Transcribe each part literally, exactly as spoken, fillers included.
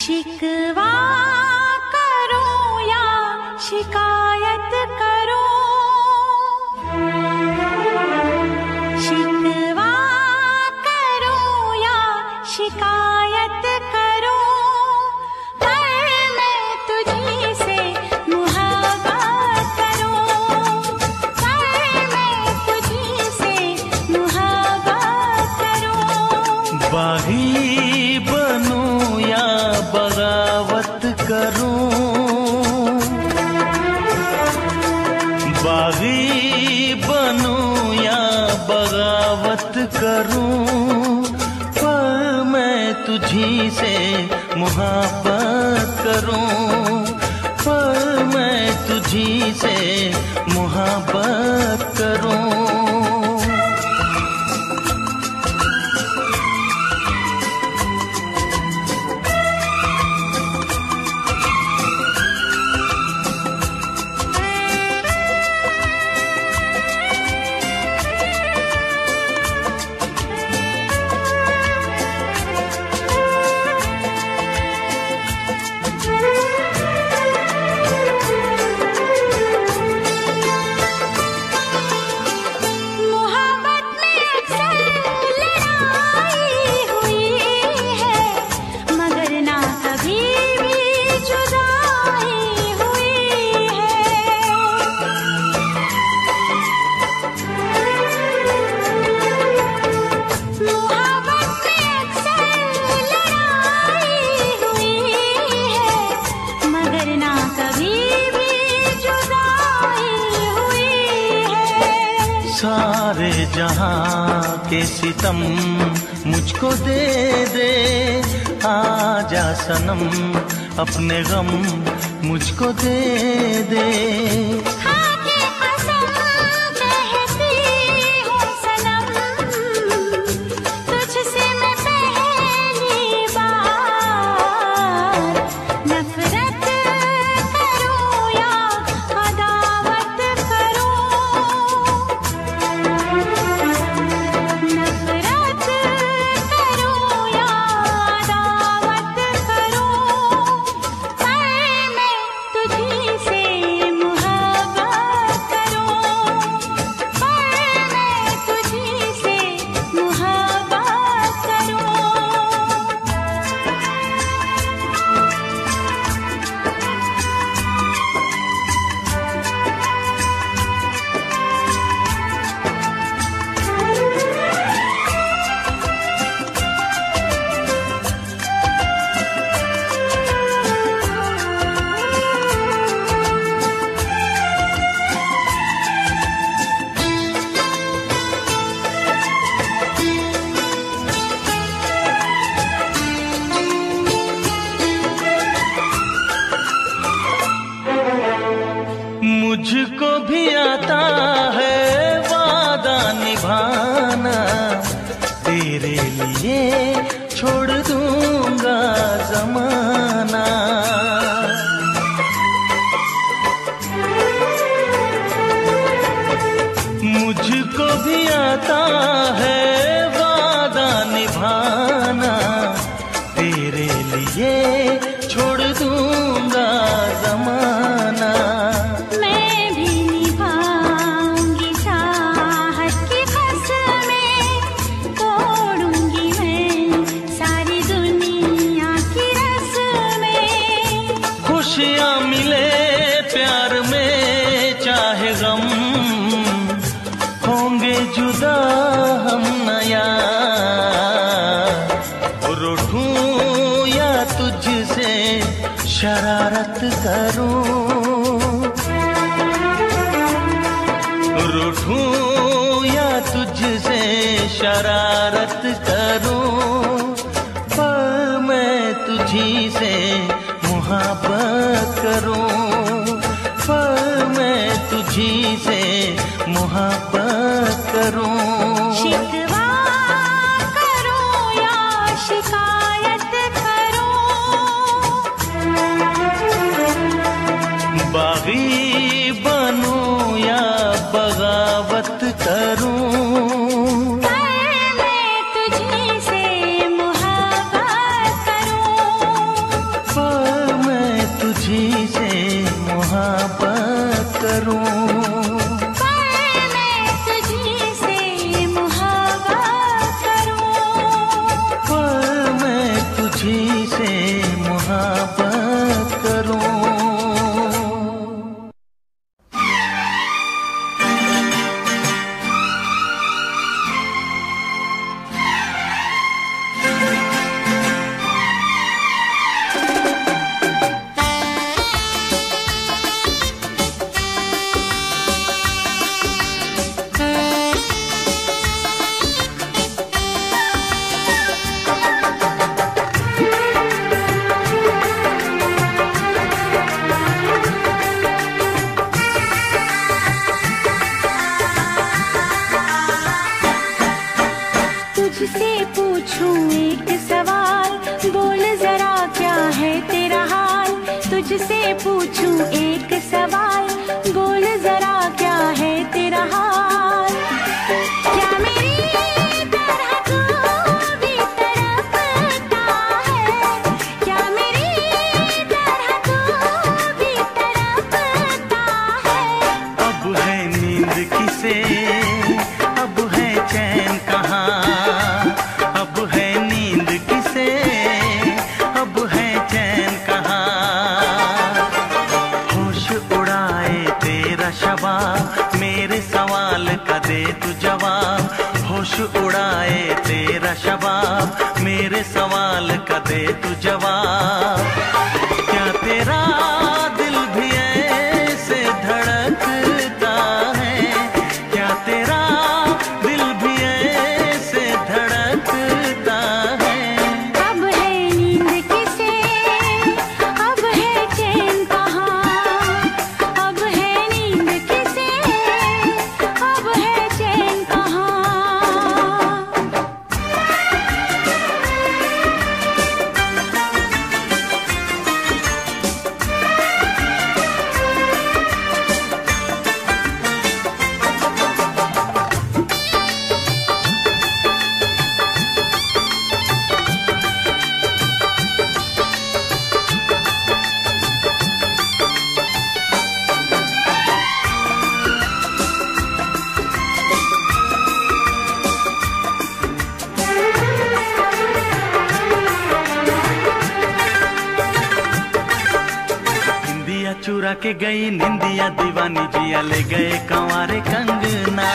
शिकवा करूं या शिकायत करूं, शिकवा करूं या शिकायत करूं, पर मैं तुझी से मुहब्बत करूं, पर मैं तुझी से मुहब्बत करूं। बागी बनूं या बगावत करूं, बागी बनूं या बगावत करूं, पर मैं तुझी से मुहब्बत करूं, पर मैं तुझी से मुहब्बत करूं। सारे जहां के सितम मुझको दे दे, आजा सनम अपने गम मुझको दे दे। मुझको भी आता है वादा निभाना, तेरे लिए छोड़ दूंगा जमाना। मुझको भी आता है वादा निभाना, तेरे लिए छोड़ दूंगा जमाना। खुशियाँ मिले प्यार में चाहे गम, होंगे जुदा हम नया। रूठूं या तुझसे शरारत करूं, रूठूं या तुझसे शरारत करूं, पर मैं तुझी से मुहब्बत करूं, पर मैं तुझी से मुहब्बत करूं। शिकवा करूं या शिकायत करूं, बागी बनूं या बगावत करूं, पर मैं तुझी से मुहब्बत करूं, तुझी से मोहब्बत करूं, पर मैं तुझी से मोहब्बत करूं, पर मैं तुझी से मोहब्बत करूं। तुझसे पूछूं एक सवाल, बोल जरा क्या है तेरा हाल। तुझसे पूछूं एक सवाल, बोल जरा क्या है तेरा हाल। क्या मेरी तरह तू भी तड़पता है, क्या मेरी तरह तू भी तड़पता है। अब है नींद किसे, अब है चैन कहाँ, अब है नींद किसे, अब है चैन कहाँ। होश उड़ाए तेरा शबाब, मेरे सवाल का दे तू जवाब। होश उड़ाए तेरा शबाब, मेरे सवाल का दे तू जवाब। क्या तेरा दिल भी ऐसे धड़कता है, क्या तेरा दिल भी ऐसे धड़कता है। अब है नींद किसे, अब है चैन कहाँ। अब है नींद किसे, अब है चैन कहाँ। निंदिया चुरा के गई निंदिया दीवानी जिया ले गए कंवारे कंगना।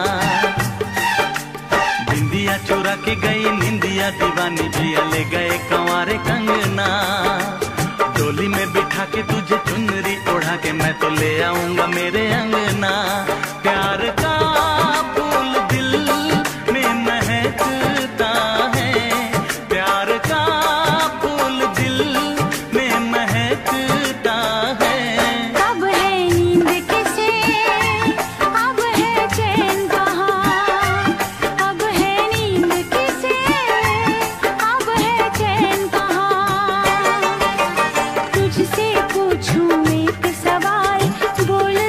निंदिया चुरा के गई निंदिया दीवानी जिया ले गए कंवारे कंगना। डोली में बिठा के तुझे चुनरी ओढ़ा के मैं तो ले आऊंगा मेरे अंगना। प्यार का फूल दिल में महकता है, प्यार का फूल दिल में महकता है। अब है नींद किसे, अब है चैन कहाँ। अब है नींद किसे, अब है चैन कहाँ। तुझसे पूछूं एक सवाल, बोल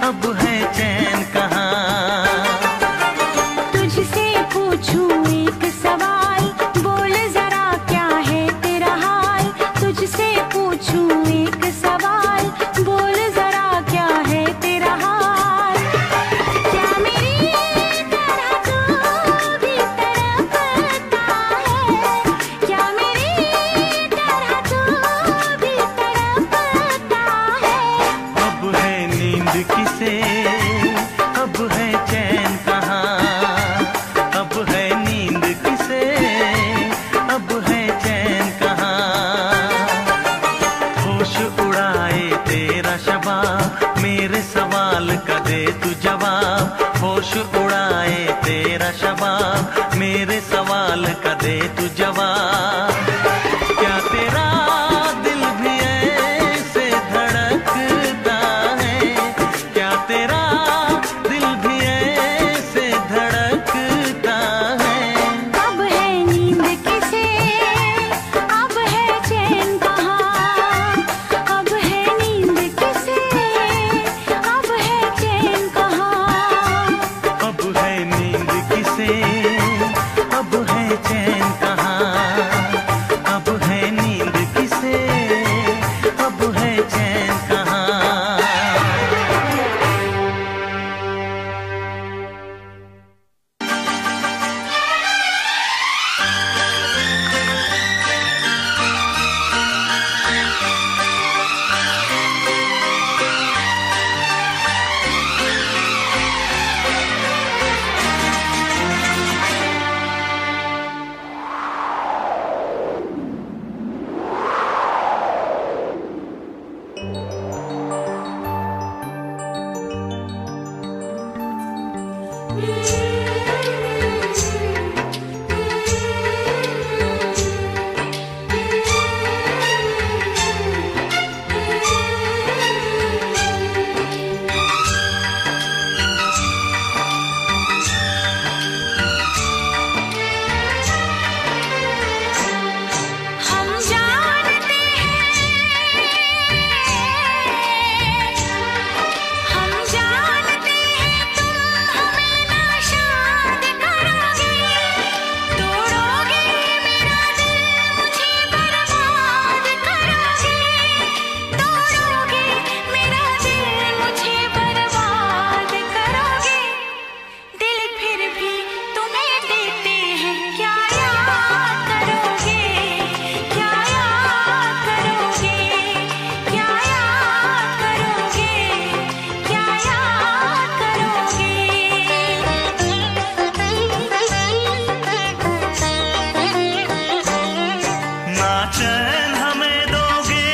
अब है चैन कहाँ। तुझसे पूछूं एक सवाल, बोल जरा क्या है तेरा हाल। तुझसे पूछूं एक सवाल, बोल जरा क्या है तेरा हाल। क्या मेरी तरह तू भी तड़पता है, क्या मेरी तरह तू भी तड़पता है। अब है नींद किसे, अब है चैन कहाँ। अब है नींद किसे, अब है चैन कहाँ। होश उड़ाए तेरा शबाब, मेरे सवाल का दे तू जवाब। होश उड़ाए तेरा शबाब, मेरे सवाल का दे तू जवाब। क्या तेरा दिल भी ऐसे धड़कता है, क्या तेरा दिल भी ऐसे धड़कता है। अब है नींद किसे, अब है चैन कहाँ। अब है नींद किसे, अब है चैन कहाँ। अब है नींद किसे, अब है चैन कहाँ। अब है नींद किसे, अब है चैन कहाँ। हम जानते हैं, हम जानते हैं तुम हमें नाशाद करोगे। तोड़ोगे मेरा दिल, मुझे बर्बाद करोगे। तोड़ोगे मेरा दिल, मुझे बर्बाद करोगे। दिल फिर भी तुम्हें देते हैं, क्या याद करोगे, क्या याद करोगे, क्या याद करोगे, क्या याद करोगे। ना चैन हमें दोगे,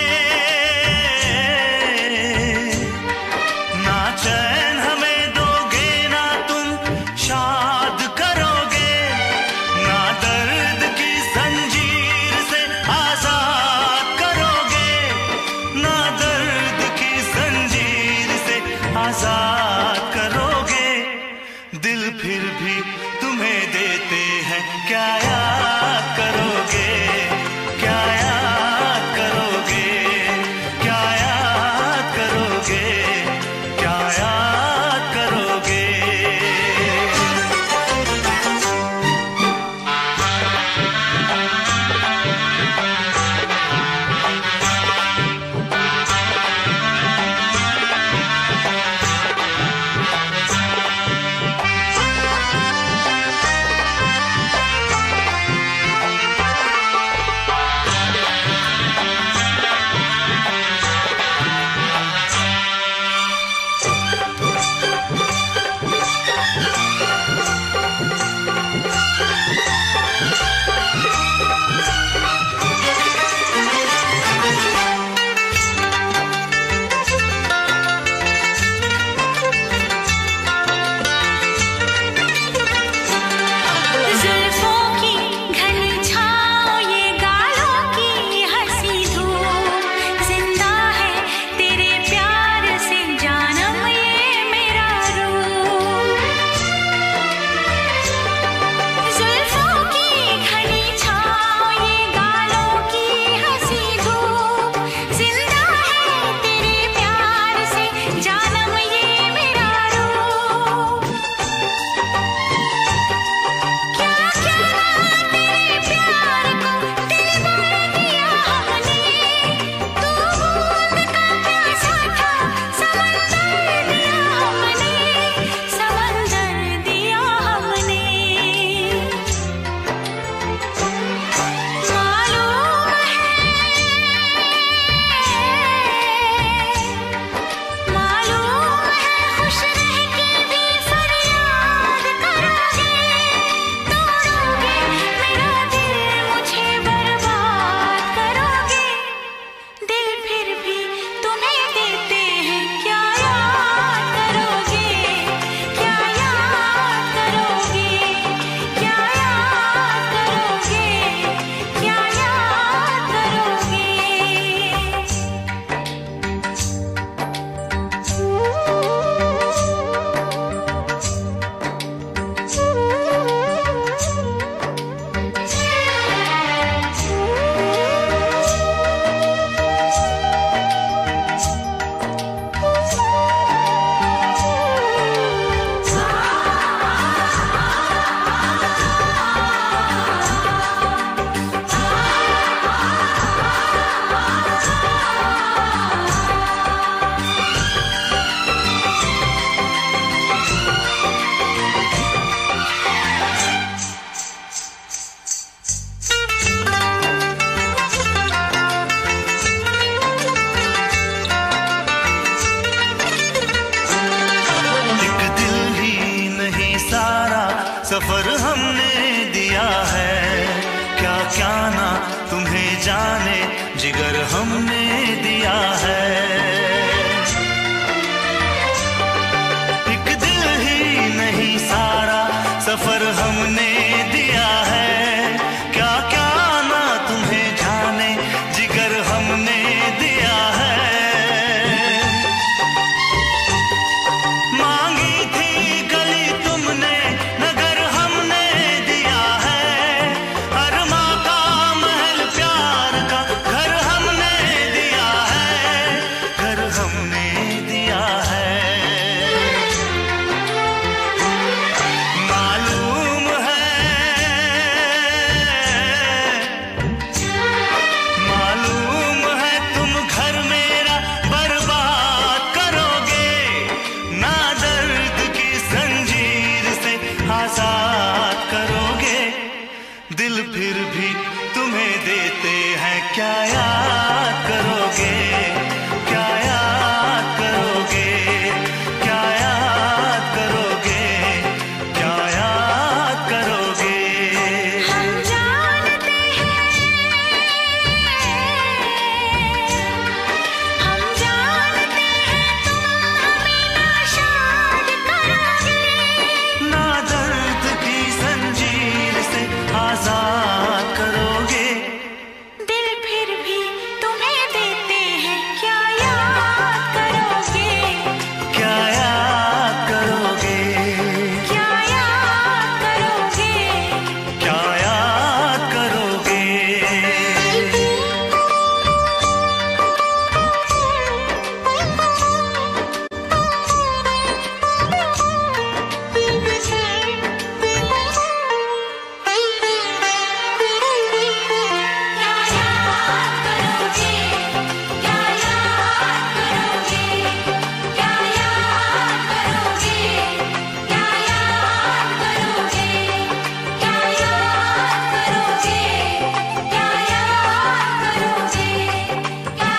ना चैन हमें दोगे, ना तुम शाद करोगे। ना दर्द की जंजीर से आजाद करोगे, ना दर्द की जंजीर से आजाद करोगे। दिल फिर भी तुम्हें देते हैं, क्या याद करोगे, क्या याद करोगे, क्या याद करोगे, क्या याद करोगे। हाँ सफर हमने दिया है, क्या क्या ना तुम्हें जाने जिगर हमने दिया है। एक दिल ही नहीं सारा सफर हमने दिया है, क्या क्या ना तुम्हें जाने जिगर हमने दिया है। मांगी थी गली तुमने नगर हमने दिया है, अरमा का महल प्यार का घर हमने दिया है, घर हमने दिया है। मालूम है मालूम है तुम घर मेरा बर्बाद करोगे, ना दर्द की जंजीर से आजाद करोगे। दिल फिर भी तुम्हें देते हैं, क्या याद करोगे, क्या याद करोगे, क्या याद करोगे, क्या याद करोगे। हम जानते हैं हम जानते हैं तुम हमें नाशाद करोगे, ना दर्द की जंजीर से आजाद करोगे। दिल फिर भी तुम्हें देते हैं, क्या याद करोगे, क्या याद करोगे, क्या याद करोगे। क्या याद करोगे। क्या याद करोगे, क्या याद करोगे, क्या याद करोगे, क्या याद करोगे, क्या याद करोगे, क्या याद करोगे, क्या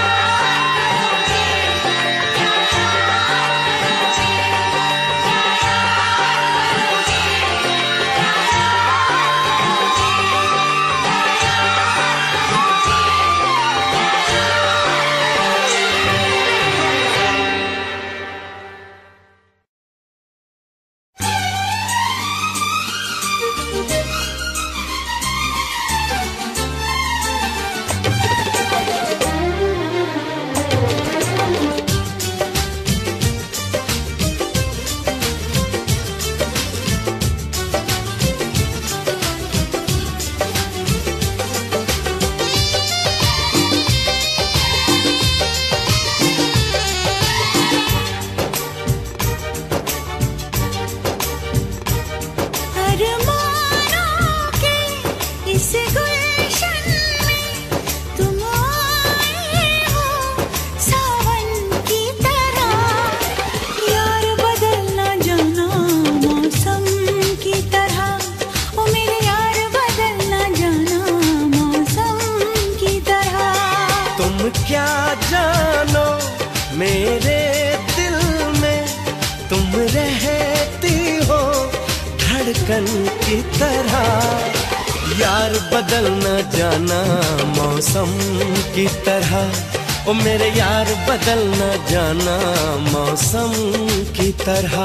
अरमानों के इस गुलशन में तुम आए हो सावन की तरह, यार बदलना जाना मौसम की तरह, ओ मेरे यार बदलना जाना मौसम की तरह। तुम क्या जानो मेरे दिल में, तुम रहती हो धड़कन की तरह, यार बदलना जाना मौसम की तरह, ओ मेरे यार बदलना जाना मौसम की तरह।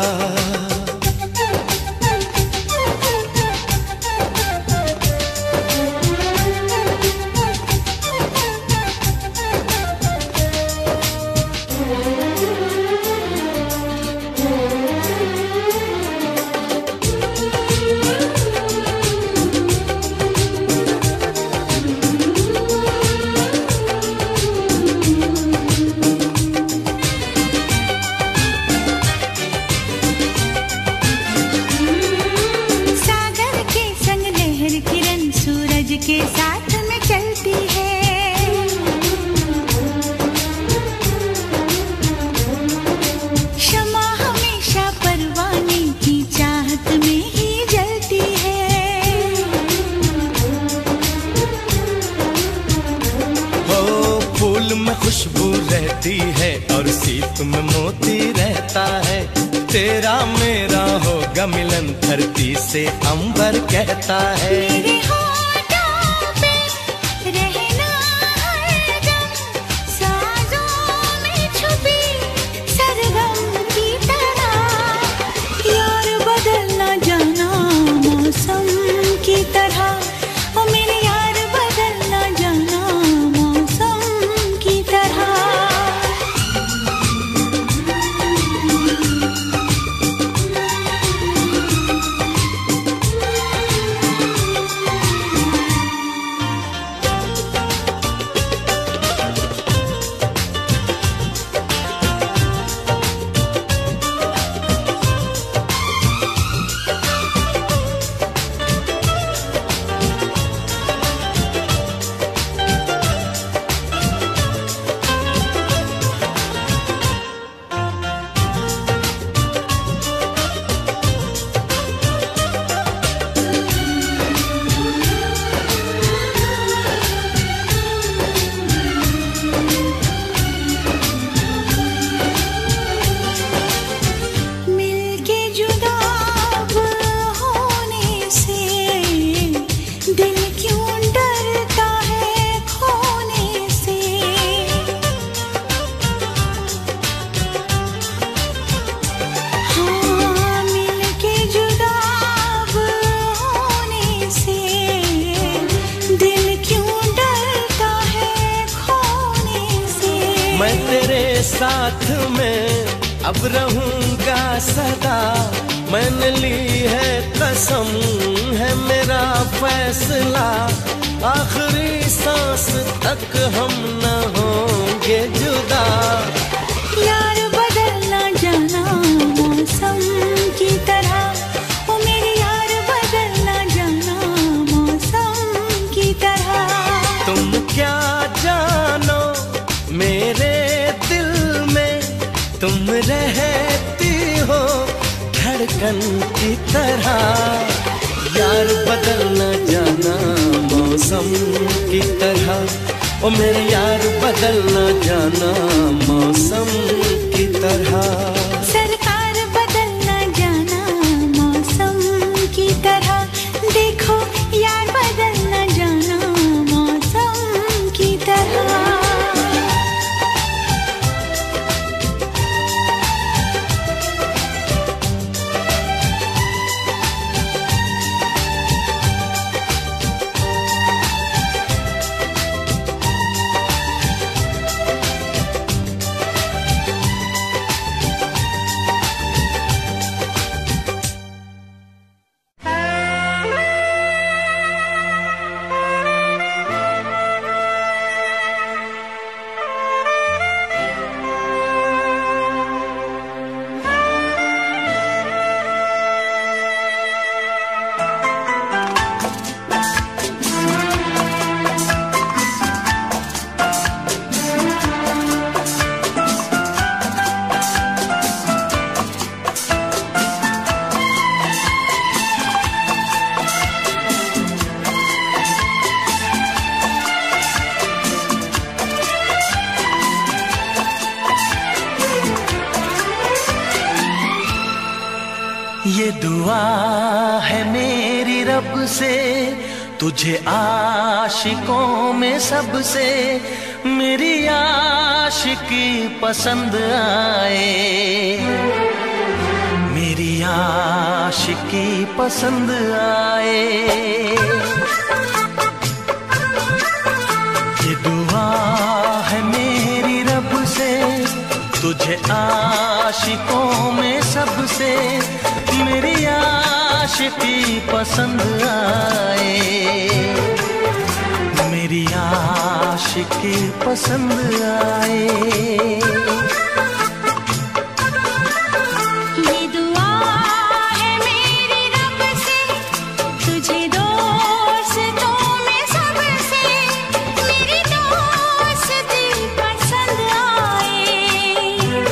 सागर के संग लहर किरण सूरज के साथ में चलती है, शमा हमेशा परवाने की चाहत में ही जलती है। हो फूल में खुशबू रहती है और सीप में मोती रहता है, तेरा मेरा होगा मिलन धरती से अंबर कहता है। मेरे होठों पे रहना हरदम, साजों में छुपी सरगम की तरह। यार बदलना जाना मौसम की तरह, ओ मेरे यार बदलना जाना मौसम की तरह। मिलके जुदा अब होने से दिल क्यों डरता है खोने से। हाँ, मिलके जुदा अब होने से दिल क्यों डरता है खोने से। मैं तेरे साथ में अब रहूंगा सदा, मैंने ली है कसम है मेरा फैसला। आखिरी सांस तक हम न होंगे जुदा। यार बदलना जाना मौसम की तरह, ओ मेरे यार बदलना जाना मौसम की तरह। तुम क्या जानो मेरे दिल में, तुम रहती हो धड़कन की तरह। यार बदलना जाना मौसम की तरह, ओ मेरे यार बदलना जाना मौसम की तरह। सरकार बदलना जाना मौसम की तरह, देखो यार बदलना जाना मौसम की तरह। ये दुआ है मेरी रब से, तुझे आशिकों में सबसे मेरी आशिकी पसंद आए। मेरी आशिकी पसंद आए। ये दुआ है मेरी रब से, तुझे आशिकों में सबसे मेरी आशिकी पसंद आए। मेरी आशिकी पसंद आए। ये दुआ है मेरी रब से, तुझे दोस्तों में सबसे मेरी दोस्ती पसंद आए।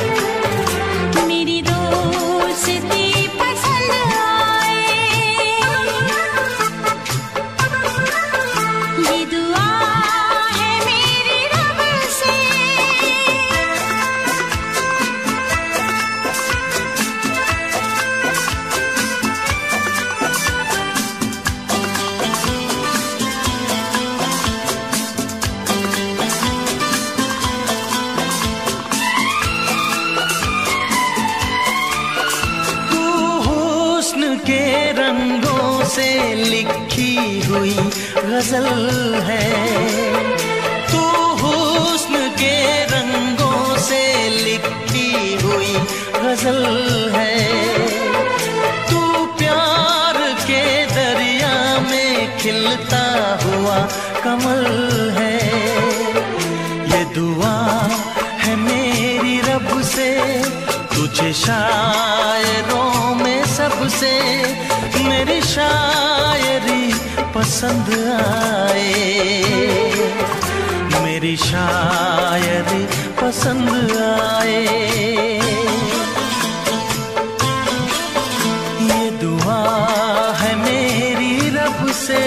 मेरी दोस्ती पसंद आए। ये दुआ है मेरी रब से। के रंगों से लिखी हुई गजल है। तू हुस्न के रंगों से लिखी हुई गजल है। तू प्यार के दरिया में खिलता हुआ कमल है। ये दुआ है मेरी रब से तुझे शायरों में सबसे मेरी शायरी पसंद आए। मेरी शायरी पसंद आए। ये दुआ है मेरी रब से।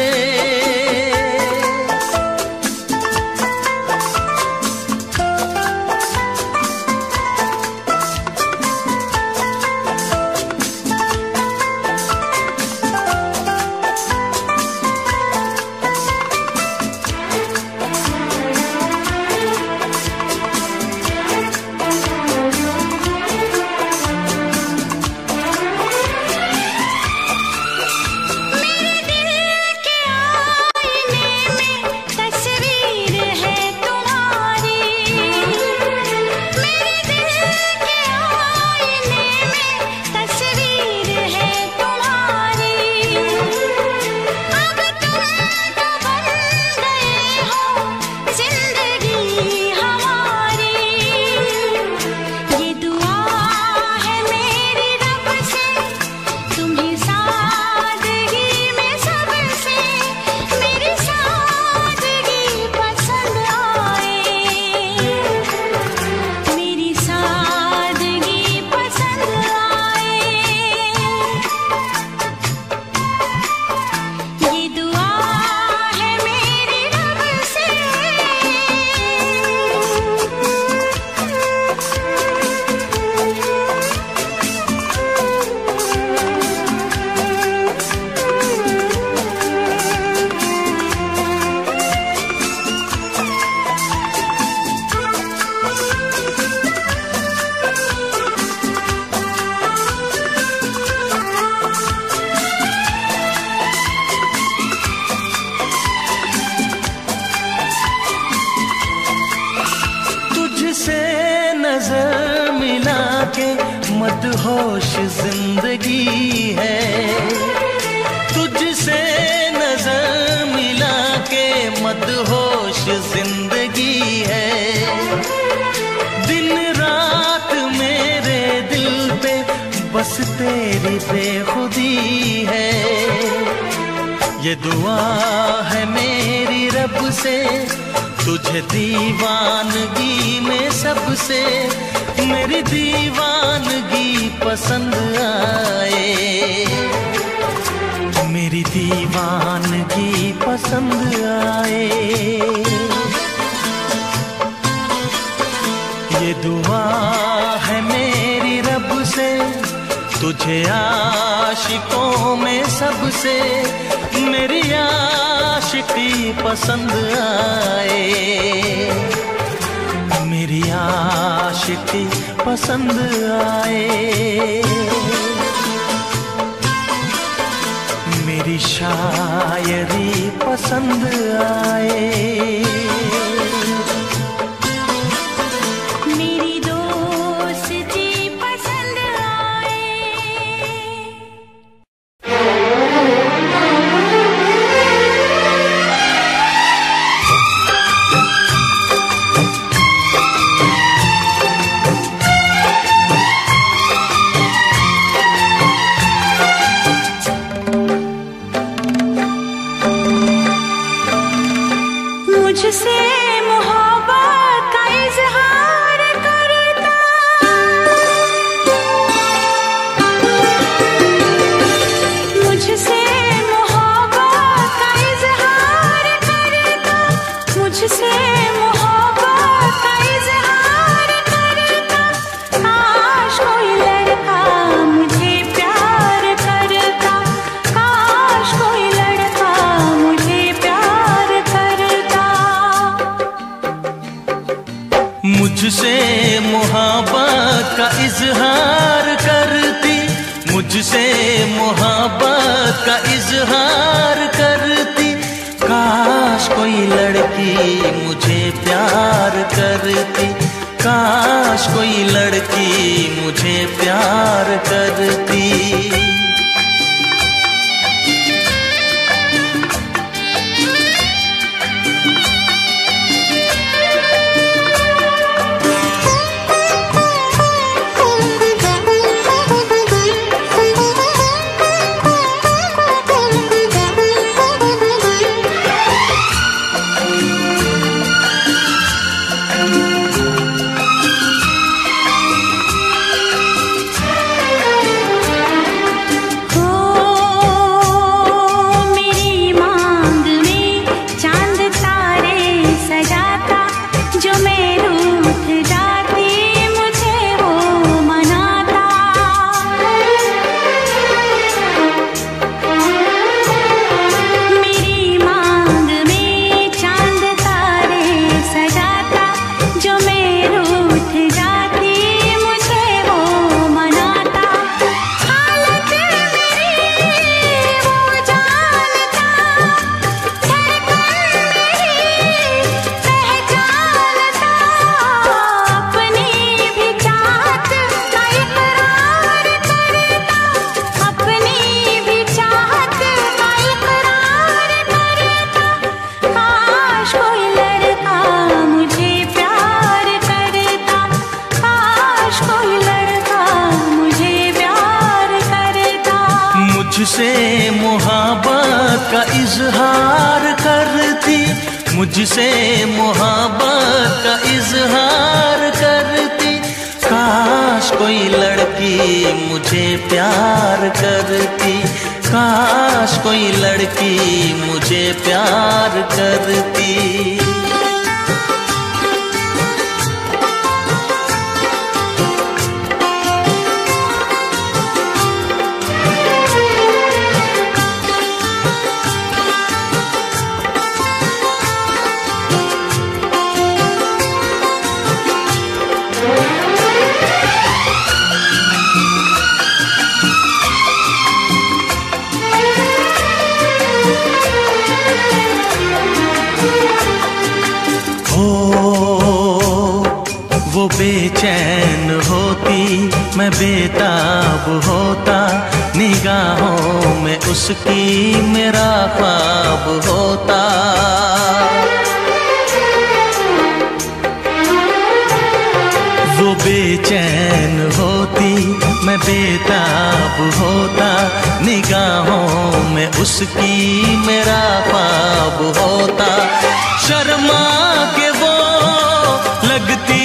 मदहोश जिंदगी है। तुझसे नजर मिला के मदहोश जिंदगी है। दिन रात मेरे दिल पे बस तेरी बेखुदी है। ये दुआ है मेरी रब से तुझे दीवानगी में सबसे मेरी दीवानगी पसंद आए। मेरी दीवानगी पसंद आए। ये दुआ है मेरी रब से तुझे आशिकों में सबसे मेरी आशिकी पसंद आए। मेरी आशिकी पसंद आए। मेरी शायरी पसंद आए। मुझसे मोहब्बत का इजहार करती। काश कोई लड़की मुझे प्यार करती, काश कोई लड़की मुझे प्यार करती। मुझसे मोहब्बत का इजहार करती, मुझसे मोहब्बत का इजहार करती। काश कोई लड़की मुझे प्यार करती, काश कोई लड़की मुझे प्यार करती। बेचैन होती मैं बेताब होता, निगाहों में उसकी मेरा ख्वाब होता। वो बेचैन होती मैं बेताब होता, निगाहों में उसकी मेरा ख्वाब होता। शर्मा के वो लगती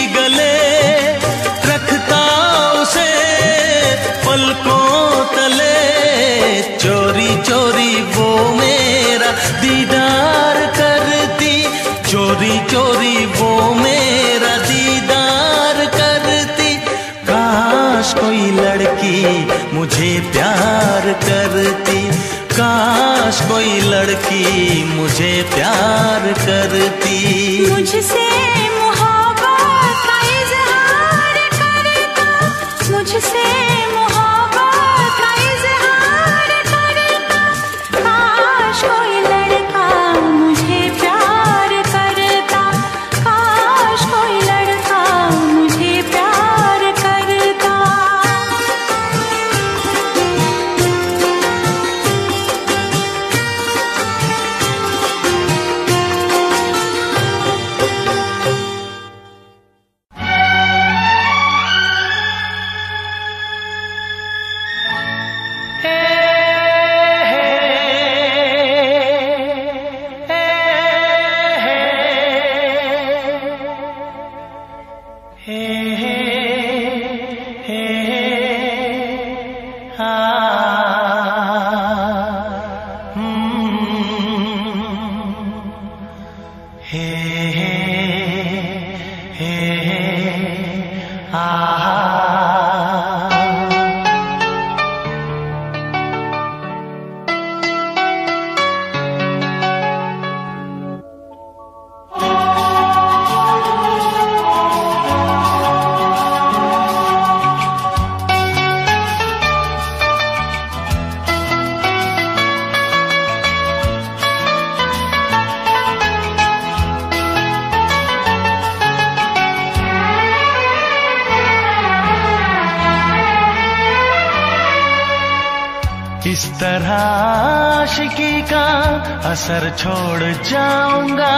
पलकों तले, चोरी चोरी वो मेरा दीदार करती, चोरी चोरी वो मेरा दीदार करती। काश कोई लड़की मुझे प्यार करती, काश कोई लड़की मुझे प्यार करती। मुझसे मोहब्बत का इजहार करता, मुझसे इस तरह आशिकी का असर छोड़ जाऊंगा,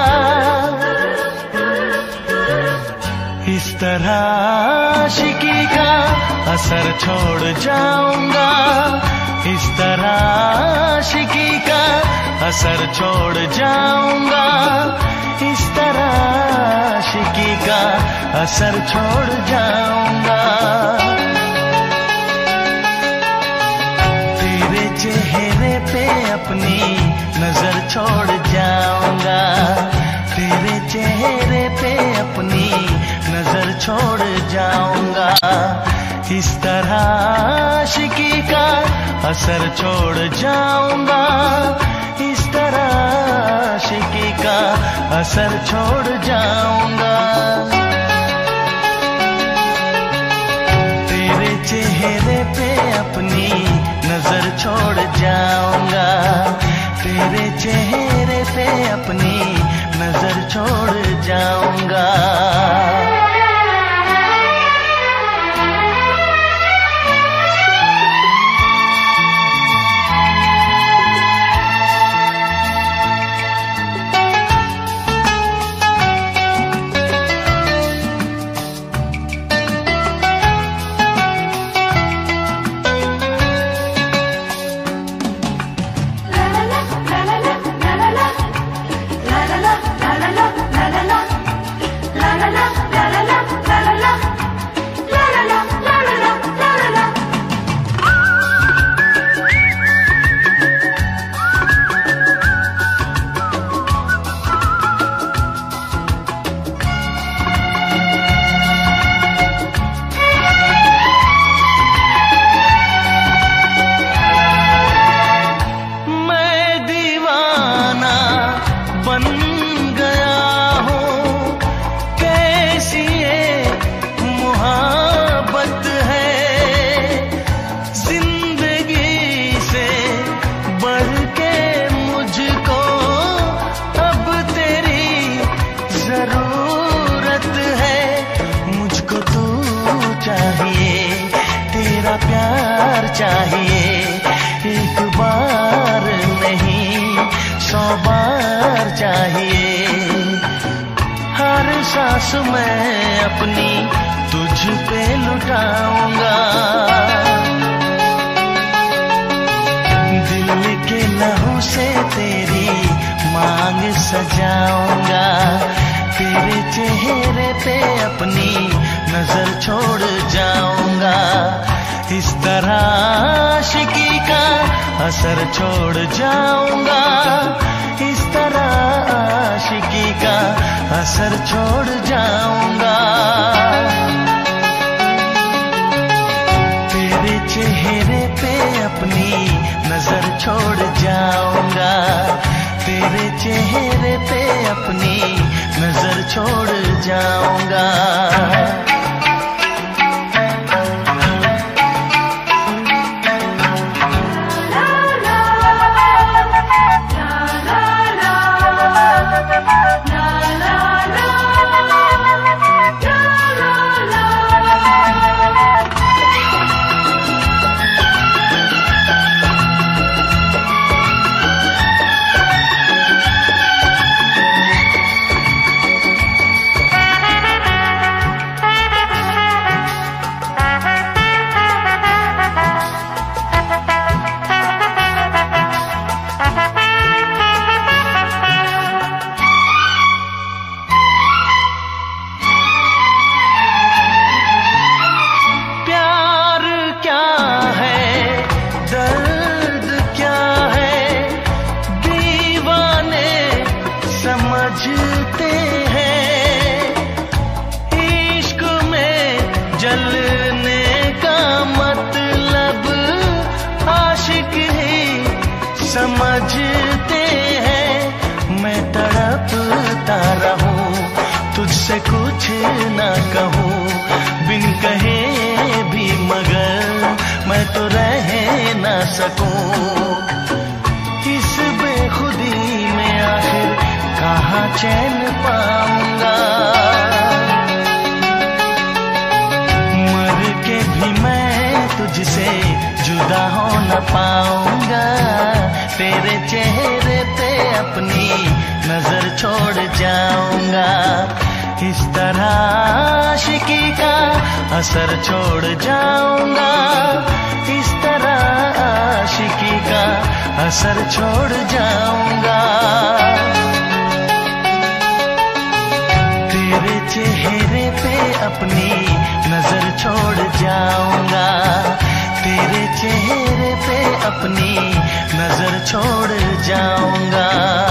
इस तरह आशिकी का असर छोड़ जाऊंगा, इस तरह आशिकी का असर छोड़ जाऊंगा, इस तरह आशिकी का असर छोड़ जाऊंगा। तेरे चेहरे पे अपनी नजर छोड़ जाऊंगा, तेरे चेहरे पे अपनी नजर छोड़ जाऊंगा, इस तरह आशिकी का असर छोड़ जाऊंगा, इस तरह आशिकी का असर छोड़ जाऊंगा। तेरे चेहरे पे अपनी नजर छोड़ जाऊंगा, तेरे चेहरे पे अपनी नजर छोड़ जाऊंगा। प्यार चाहिए, एक बार नहीं सौ बार चाहिए, हर सांस मैं अपनी तुझ पे लुटाऊंगा, दिल के लहू से तेरी मांग सजाऊंगा, तेरे चेहरे पे अपनी नजर छोड़ जाऊंगा, इस तरह आशिकी का असर छोड़ जाऊंगा, इस तरह आशिकी का असर छोड़ जाऊंगा। तेरे चेहरे पे अपनी नजर छोड़ जाऊंगा, तेरे चेहरे पे अपनी नजर छोड़ जाऊंगा। समझते हैं इश्क में जलने का मतलब आशिक ही समझते हैं, मैं तड़पता रहूं तुझसे कुछ ना कहूं, बिन कहे भी मगर मैं तो रह ना सकूं, इस बेखुदी में आखिर कहाँ चैन पाऊंगा, मर के भी मैं तुझसे जुदा हो न पाऊंगा, तेरे चेहरे पे अपनी नजर छोड़ जाऊंगा। इस तरह आशिकी का असर छोड़ जाऊंगा, इस तरह आशिकी का असर छोड़ जाऊंगा। तेरे चेहरे पे अपनी नजर छोड़ जाऊंगा, तेरे चेहरे पे अपनी नजर छोड़ जाऊंगा।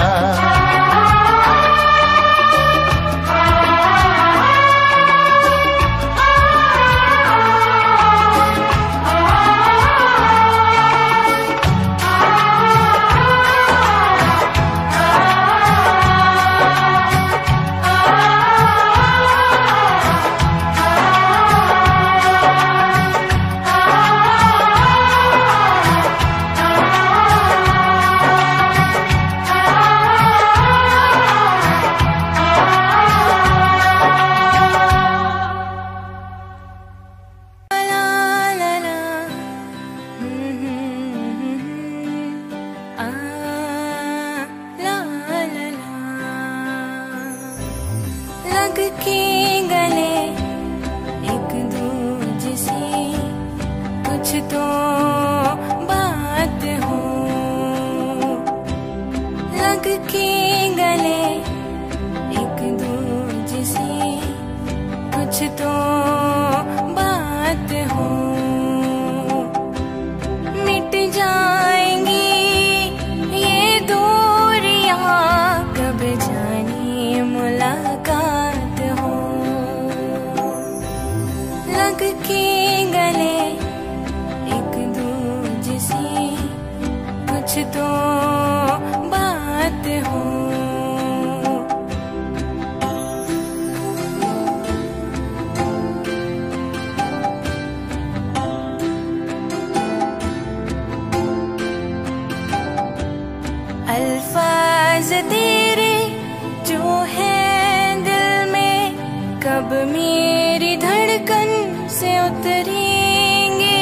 अल्फाज तेरे जो हैं दिल में, कब मेरी धड़कन से उतरेंगे।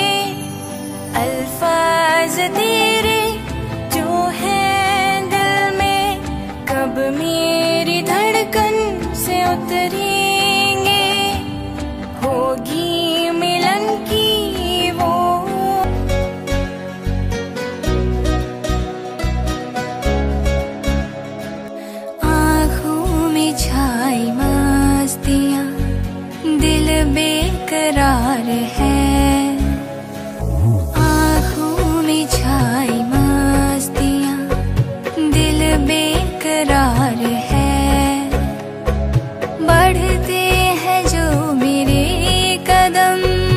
अल्फाज तेरे जो हैं दिल में, कब मेरी धड़कन से उतरेंगे। होगी मिलन की वो छाई मस्तियाँ, दिल बेकरार है। आँखों में छाई मस्तियाँ, दिल बेकरार है। बढ़ते हैं जो मेरे कदम,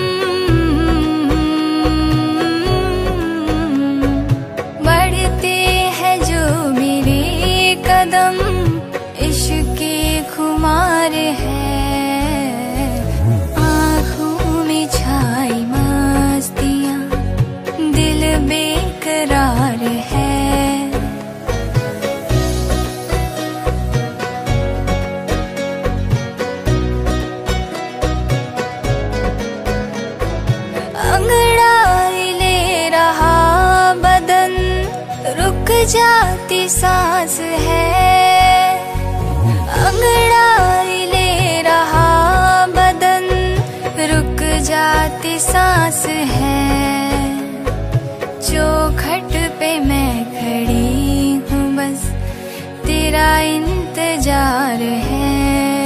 बढ़ते हैं जो मेरे कदम, इश्क़ खुमार है। आँखों में छाई मस्तियाँ, दिल बेकरार है। अंगड़ाई ले रहा बदन, रुक जाती सांस है। अंगड़ाई ले रहा बदन, रुक जाती सांस है। चौखट पे मैं खड़ी हूँ, बस तेरा इंतजार है।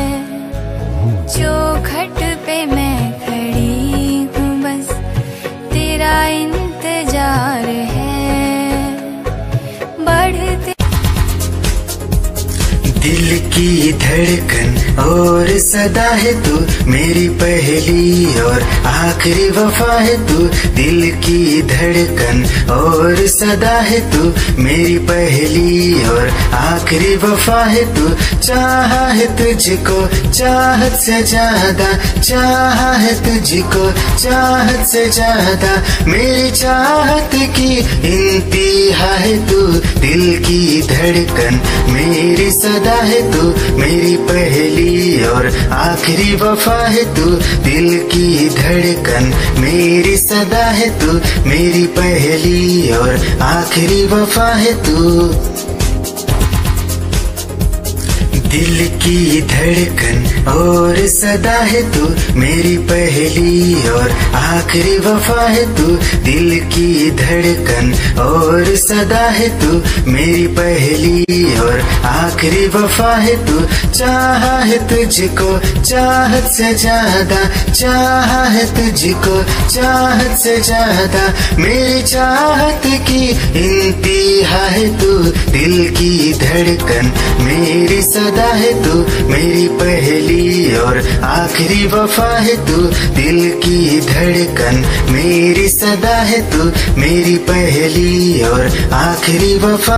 चौखट पे मैं खड़ी हूँ, बस तेरा इंतजार है। बढ़ते दिल की धड़कन और सदा है तू, मेरी पहली और आखिरी वफा है तू। दिल की धड़कन और सदा है तू, मेरी पहली और आखिरी वफा है तू। चाहा है तुझको चाहत से ज्यादा, चाहा है तुझको चाहत से ज्यादा। मेरी चाहत की इंतहा है तू, दिल की धड़कन मेरी सदा है तू, मेरी पहली पहली और आखिरी वफा है तू, दिल की धड़कन मेरी सदा है तू, मेरी पहली और आखिरी वफा है तू। दिल की धड़कन और सदा है तू, मेरी पहली और आखिरी वफा है तू, दिल की धड़कन और सदा है तू, मेरी पहली और आखिरी वफा है तू। चाहा है तुझको चाहत से ज्यादा, चाहा है तुझको चाहत से ज्यादा, मेरी चाहत की इंतहा है तू, दिल की धड़कन मेरी सदा है तू, मेरी पहली और आखिरी वफा है तू, दिल की धड़कन मेरी सदा है तू, मेरी पहली और आखिरी वफा।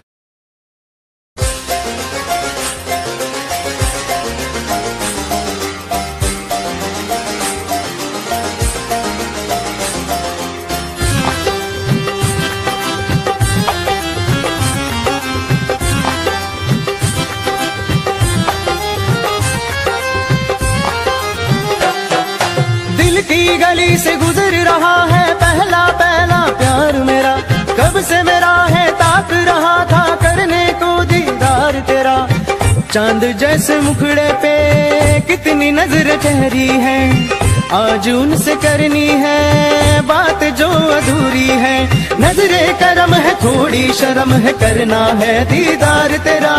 की गली से गुजर रहा है पहला पहला प्यार मेरा, कब से मेरा है ताक रहा था करने को दीदार तेरा। चांद जैसे मुखड़े पे कितनी नजर ठहरी है, आज उनसे करनी है बात जो अधूरी है। नजरे करम है थोड़ी शर्म है, करना है दीदार तेरा।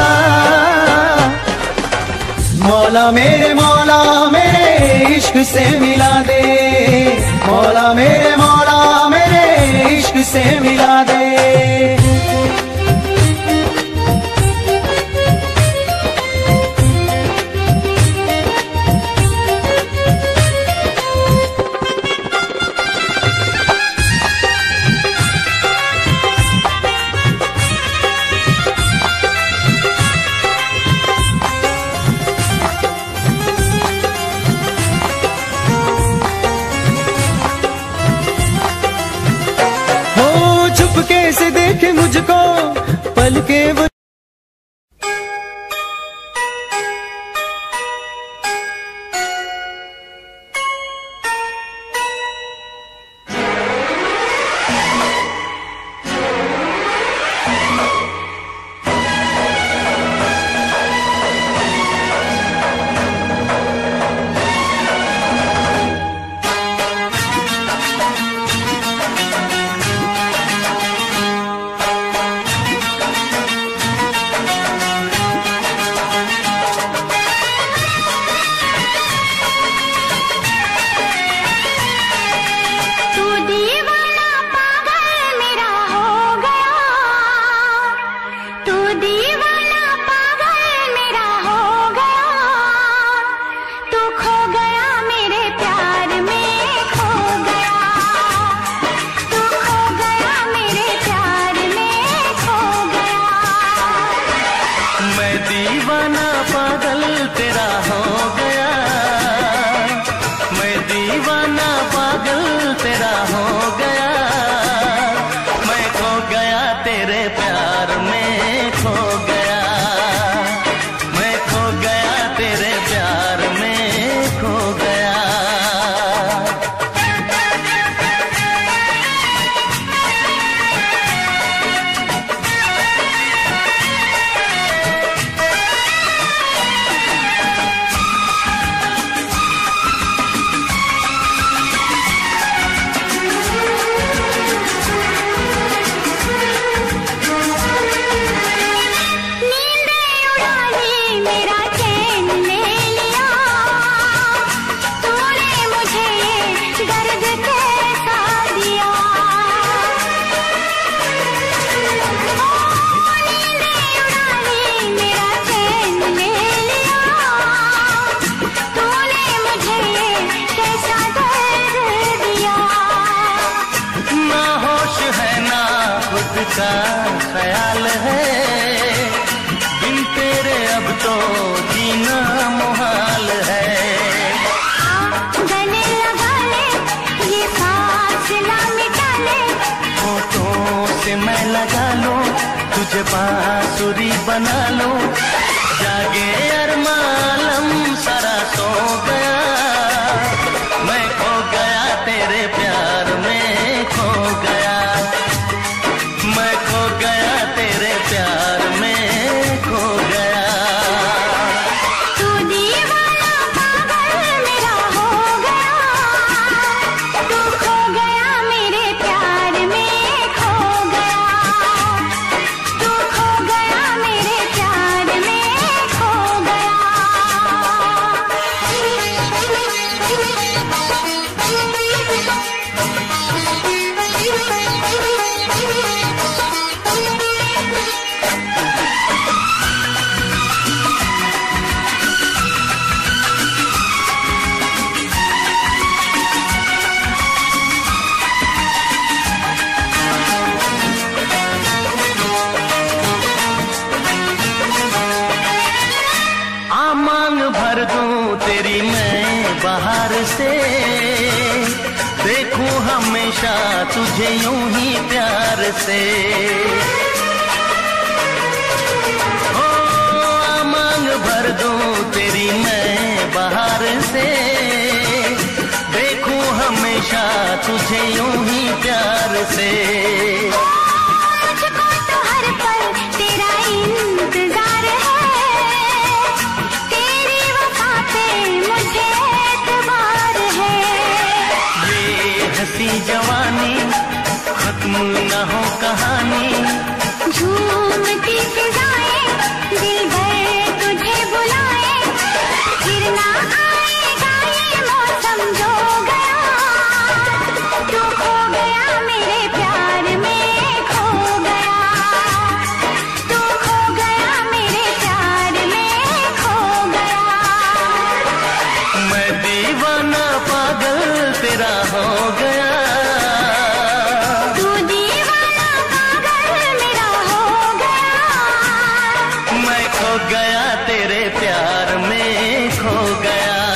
मौला मेरे मौला मेरे इश्क से मिला दे, मौला मेरे मौला मेरे इश्क से मिला दे। कैसे देखे मुझको पल के वो का ख्याल है, बिन तेरे अब तो जीना मुहाल है। गले लगा ले, ये फासला मिटा ले, होठों से मैं लगा लूं, तुझे बांसुरी बना लूं, जागे अरमालम बाहर से, देखूं हमेशा तुझे यूं ही प्यार से। ओ मांग भर दूं तेरी मैं बाहर से, देखूं हमेशा तुझे यूं ही प्यार से। मुझको तो हर पल तेरा इंतजार है, तेरी वफा पे मुझे एतबार है। ये हंसी जवानी खत्म न हो कहानी, झूमती फिजाएं दिल भर तुझे बुलाए, फिर ना आएगा ये मौसम जो गया, तू खो गया मेरे प्यार में खो गया, तू खो गया मेरे प्यार में खो गया। मैं दीवाना पागल तेरा हो गया, तू दीवाना पागल मेरा हो गया, मैं खो गया तेरे प्यार में खो गया।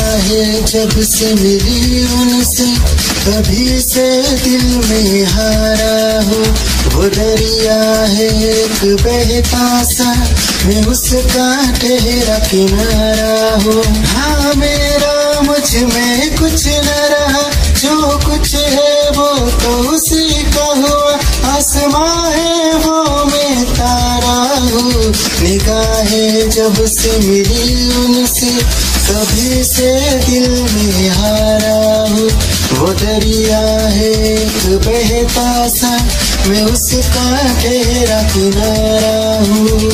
निगाहें जब से मिली उनसे कभी से दिल में हारा हो। वो दरिया है एक बहता सा, मैं उसका ठहरा किनारा हो। हाँ मेरा मुझ में कुछ न रहा, जो कुछ है वो तो उसी का हुआ। आसमां है वो मैं तारा हूँ। निगाहें जब से मिली उनसे कभी से दिल में हारा हूँ। वो दरिया है एक बहता सा, मैं उसका ठहरा किनारा हूँ।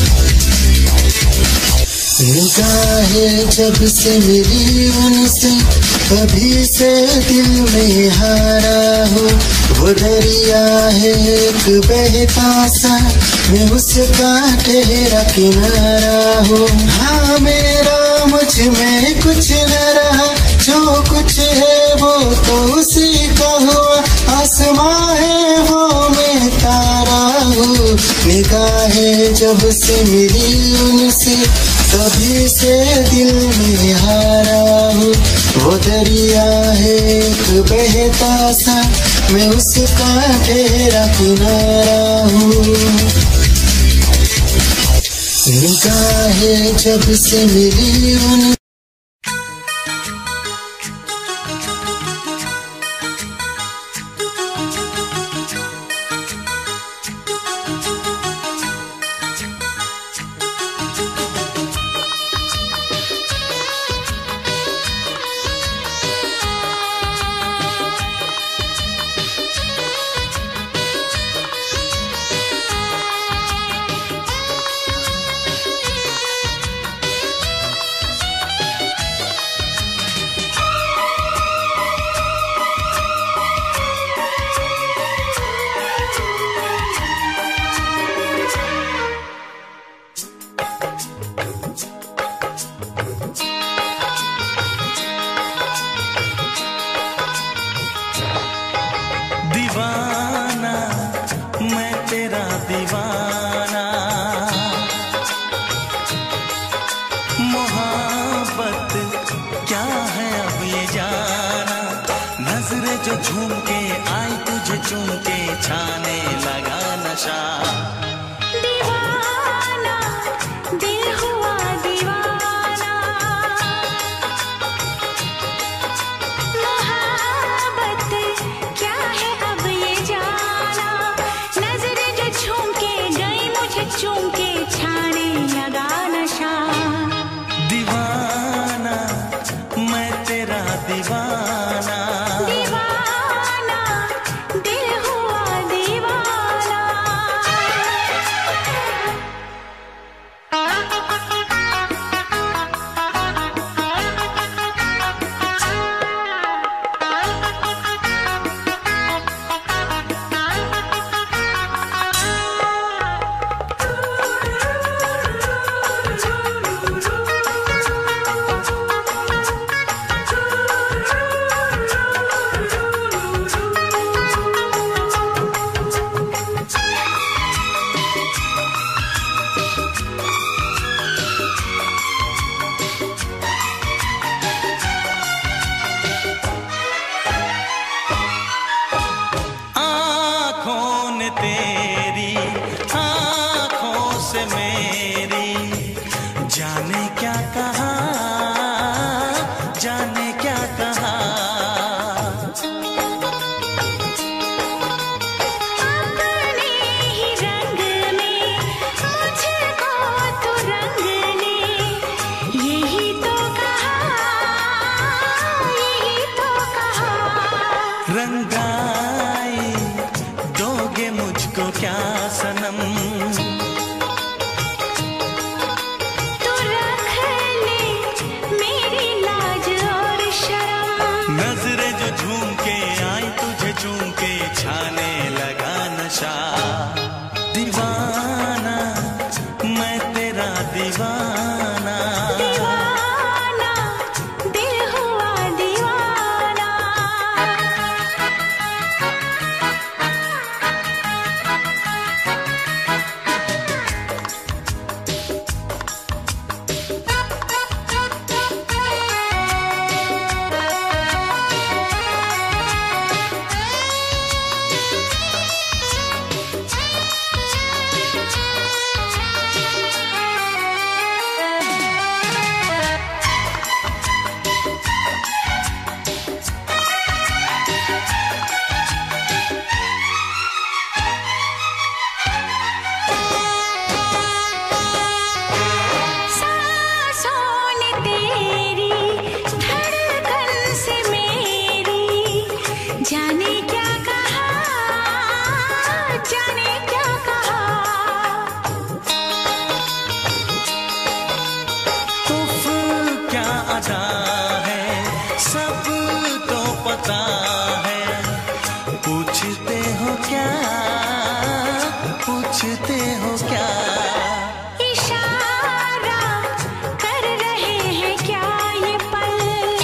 निगाहें जब से मिली उनसे कभी से दिल में हारा हो। वो दरिया है एक बहता सा, मैं उसका ठहरा किनारा हो। हाँ मेरा मुझ में कुछ न रहा, जो कुछ है वो तो उसी का हुआ। आसमां है वो मैं तारा हूँ। निगाहें जब से मिली उनसे कभी से दिल में हारा हूँ। वो दरिया है एक बहता सा, मैं उसका ठहरा किनारा हूँ। निगाहें जब से मिली उन सब तो पता है, पूछते हो क्या, पूछते हो क्या? इशारा कर रहे हैं क्या ये पल,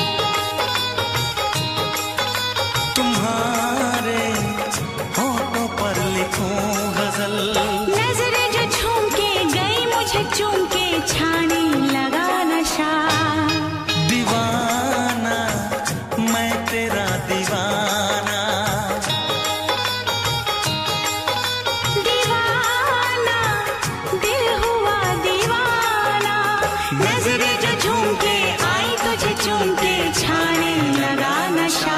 तुम्हारे होठों पर लिखूं गजल। नजरें जो झूम के गई मुझे चूम के छाने लगा नशा। दीवाना मैं तेरा दीवाना, दीवाना दिल हुआ दीवाना। नजरें जो झूम के आई तुझे चूम के छाने लगा नशा।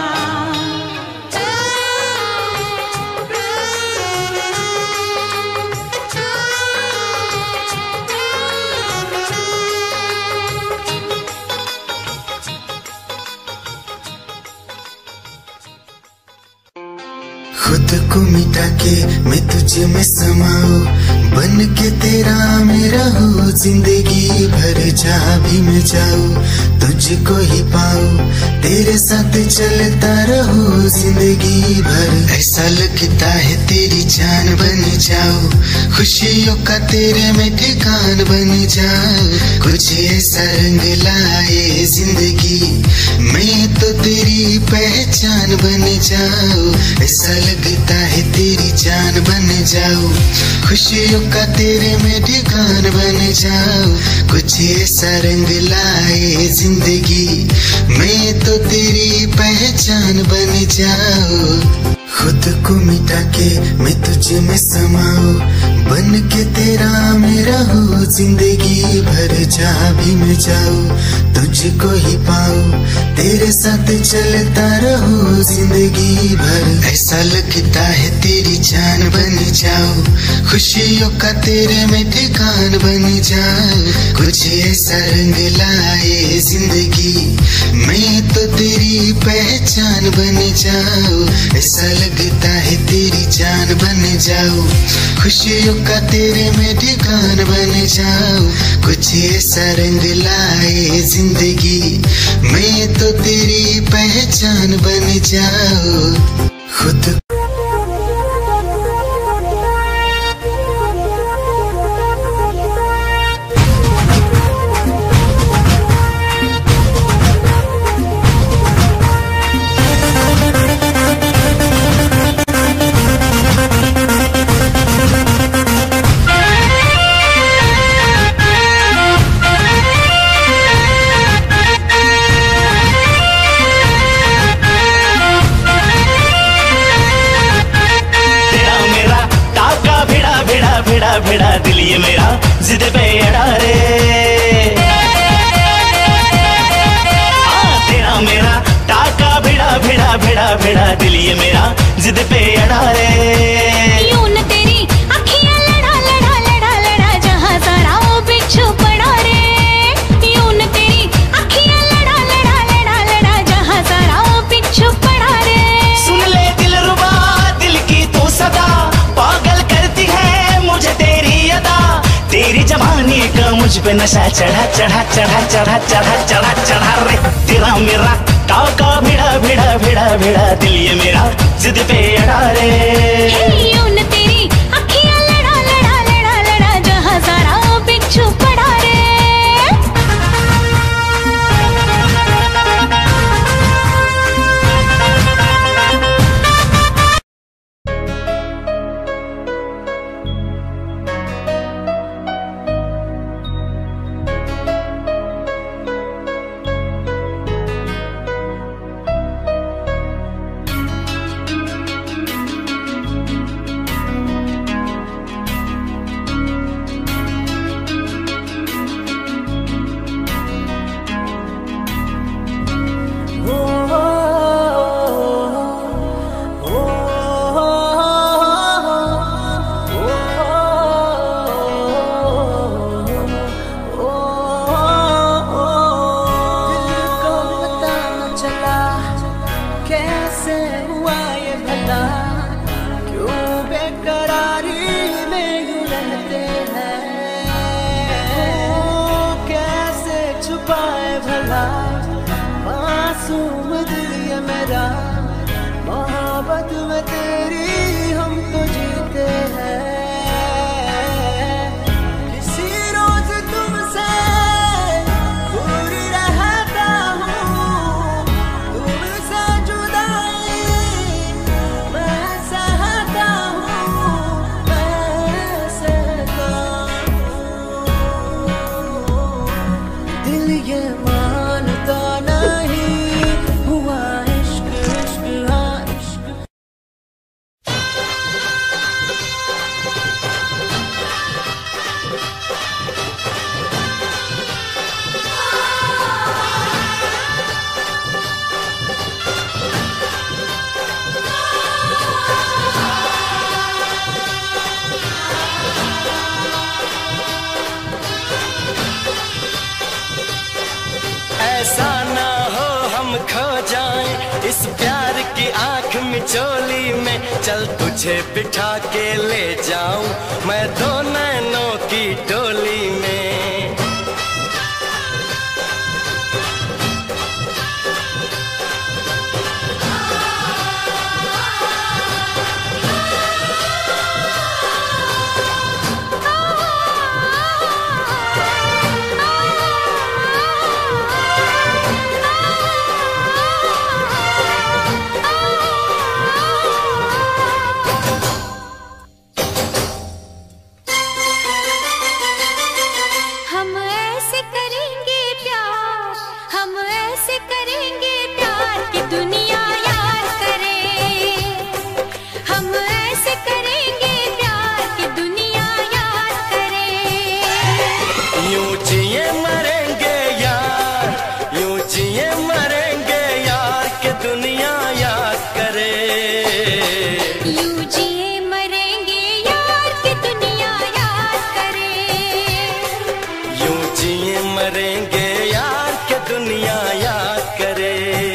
खुद को मिटा के मैं तुझे में समाऊं, बन के तेरा मेरा हो जिंदगी भर। जहाँ भी मैं जाऊँ तुझको ही पाऊँ, तेरे साथ चलता रहूं जिंदगी भर। ऐसा लगता है तेरी जान बन जाऊं, खुशियों का तेरे में ठिकान बन जाऊं। कुछ ऐसा रंग लाए जिंदगी, मैं तो तेरी पहचान बन जाऊं। ऐसा लगता है तेरी जान बन जाऊं, खुशियों का तेरे में ठिकान बन जाऊं। कुछ ऐसा रंग लाए जिंदगी, मैं तो तेरी पहचान बन जाऊं। खुद को मिटा के मैं तुझे में समाऊं, बन के तेरा मेरा हो जिंदगी भर। जहाँ भी मैं जाऊँ तुझको ही पाऊँ, तेरे साथ चलता रहूं जिंदगी भर। ऐसा लगता है तेरी जान बन जाऊं, खुशियों का तेरे में ठिकान बन जाऊं। कुछ ऐसा रंग लाए जिंदगी, मैं तो तेरी पहचान बन जाऊं। ऐसा लगता है तेरी जान बन जाऊं, खुशियों का तेरे में ठिकान बन जाऊं। कुछ ऐसा रंग लाए जिंदगी, मैं तो तेरी पहचान बन जाऊं। खुद भिड़ा दिल ये मेरा जिद पे अड़ा रे। हाँ तेरा मेरा टाका भिड़ा भिड़ा भिड़ा भिड़ा दिल ये मेरा जिद पे अड़ा रे। यूं न तेरी अखियां लड़ा लड़ा लड़ा लड़ा जहाँ सारा वो बिच्छू पड़ा रे। यूं न तेरी अखियां लड़ा लड़ा लड़ा लड़ा जहाँ सारा वो बिच्छू पड़ा रे। सुन ले दिल रुबा दिल की तू सदा, पागल करती है मुझे तेरी अदा। तेरी जवानी का मुझ पे नशा चढ़ा चढ़ा चढ़ा चढ़ा चढ़ा चढ़ा चढ़ा रे। तेरा मेरा टाका भिड़ा भिड़ा भिड़ा भिड़ा दिल ये मेरा जिद पे अड़ा रे। यूं न तेरी अखियां लड़ा लड़ा लड़ा लड़ा जहाँ सारा वो बिच्छू पड़ा रे। मोहब्बत में तेरी हम तो जीते हैं। किसी रोज तुमसे दूर रहता हूँ, तुमसे जुदाई मैं सहता हूँ, मैं सहता हूँ। दिल ये मानता नहीं हुआ इश्क, इश्क हाँ इश्क। ऐसा ना हो हम खो जाएं इस प्यार की आंख मिचोली में। चल तुझे बिठा के ले जाऊं मैं दो नैनों की डोली में। हम ऐसे करेंगे प्यार, हम ऐसे करेंगे प्यार कि दुनिया याद करे। हम ऐसे करेंगे प्यार कि दुनिया याद करे। यूं जिए मरेंगे यार, यूं जिए मरेंगे यार के दुनिया याद करे। यूं जिए मरेंगे यार कि दुनिया याद करे। यूं जिए मरेंगे यार के दुनिया याद करे।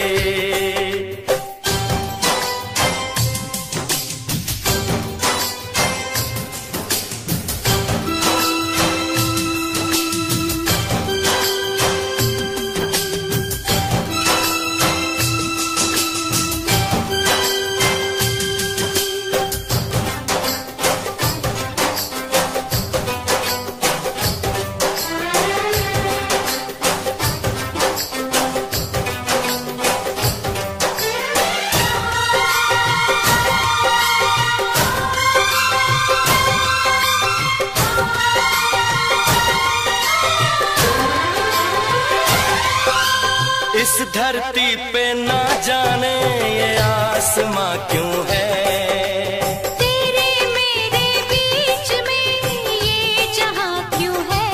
इस धरती पे ना जाने ये आसमां क्यों है। तेरे मेरे बीच में ये जहां क्यों है।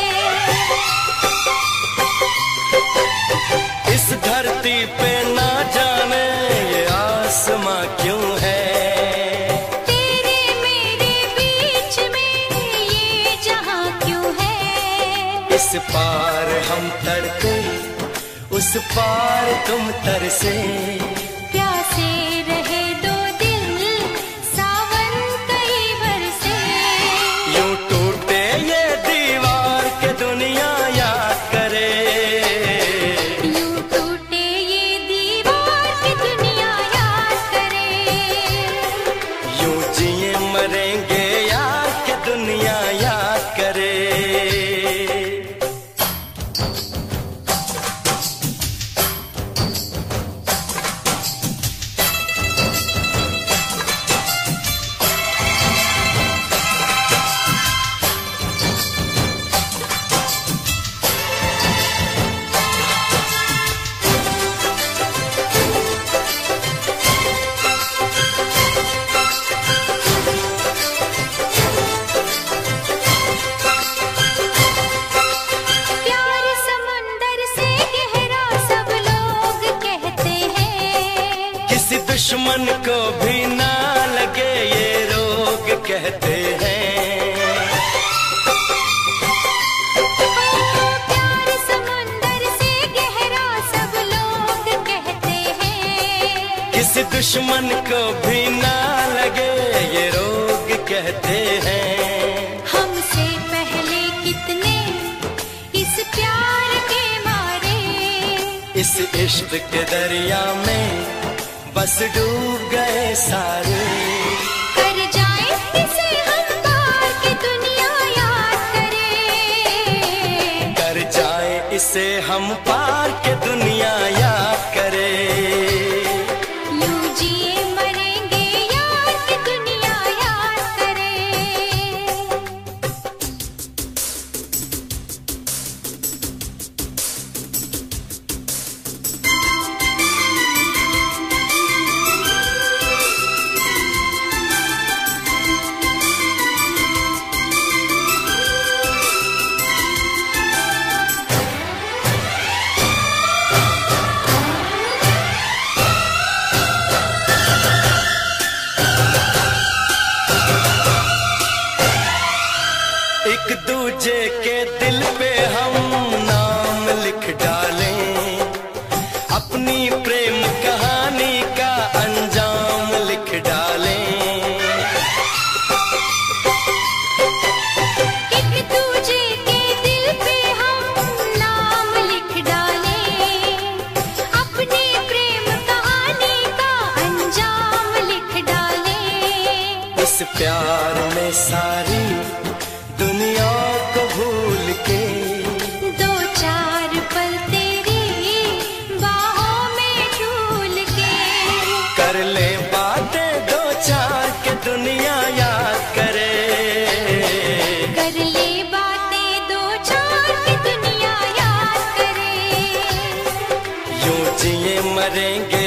इस धरती पे ना जाने ये आसमां क्यों है। तेरे मेरे बीच में ये जहां क्यों है। इस पार हम तड़पे उस पार तुम तरसे। प्यासे रहे दो दिल सावन कई बरसे। यूं टूटे ये दीवार के दुनिया याद करे। यूं टूटे ये दीवार की दुनिया याद करे। यूं जिए मरेंगे यार के दुनिया याद करे। प्यार समंदर से गहरा सब लोग कहते हैं। किसी दुश्मन को भी ना लगे ये रोग कहते हैं। प्यार समंदर से गहरा सब लोग कहते हैं। किसी दुश्मन को भी ना लगे ये रोग कहते हैं। हमसे पहले कितने इस प्यार के मारे। इस इश्क के दरिया में बस डूब गए सारे। कर जाए इसे हम पार कि दुनिया याद करे। कर जाए इसे हम पार के दुनिया याद करे। यूं जिए मरेंगे यार कि दुनिया याद करे। एक दूजे के दिल पे हम नाम लिख डालें, अपनी प्रेम कहानी का अंजाम लिख डालें। एक दूजे के दिल पे हम नाम लिख डालें, अपनी प्रेम कहानी का अंजाम लिख डालें। इस प्यार में सारी दुनिया को भूल के दो चार पल तेरी बाहों में झूल के कर ले बातें दो चार के दुनिया याद करे। कर ले बातें दो चार की दुनिया याद करे। यूं जिए मरेंगे